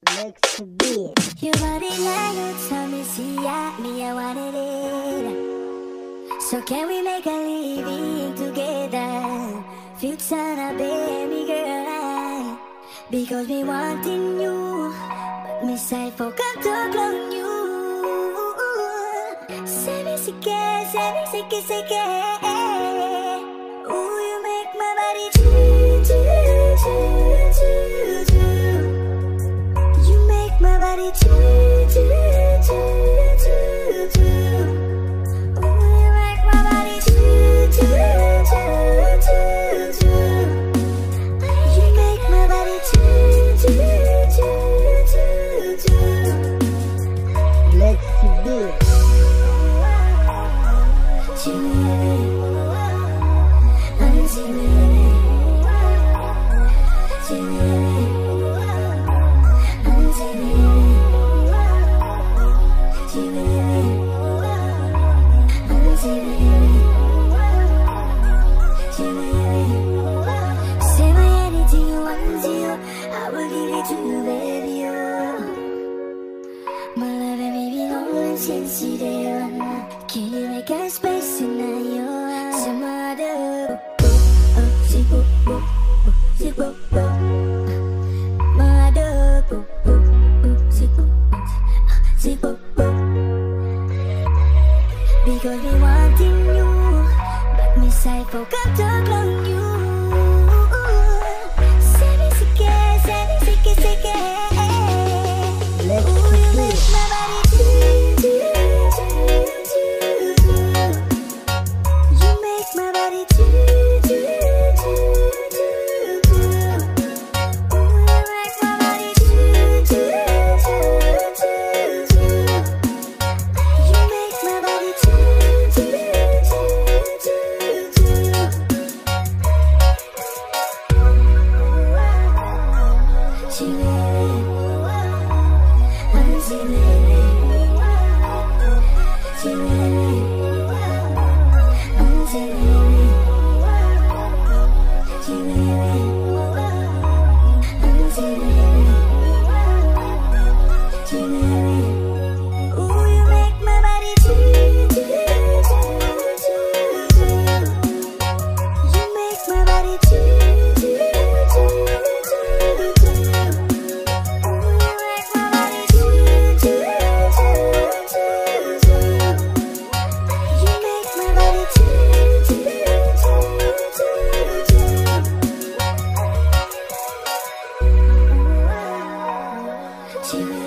Next beat. Your body language tell me, see, I wanted it. So can we make a living together? Future na baby girl, because me wanting you, but me say forgot to clone you. Say me sick, ooh, you make my body do. You make my body do. Can you make a space in your some other because we wanting you, but me say forgot to clone you. Say me sick. Let's Ooh, you make my body do. You make my body do. Ooh, you make my body do. You make my body do. You